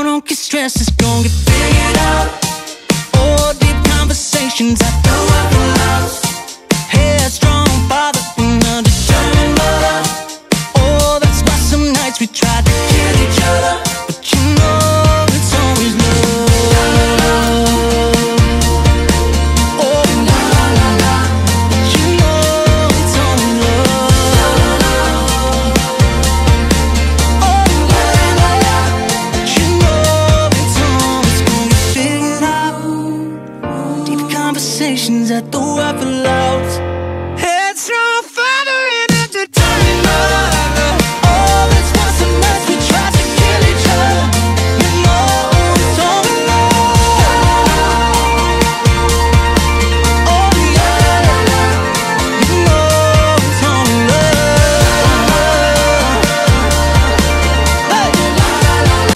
don't get stressed, it's gonna get figured out. Oh, deep conversations I don't have enough. Headstrong father and a determined mother. Oh, that's why some nights we tried to kill each other. But you know it's always love. Oh, la la la la. But you know it's always love. Oh, la la la. But you know it's always gonna get figured out. Deep conversations I don't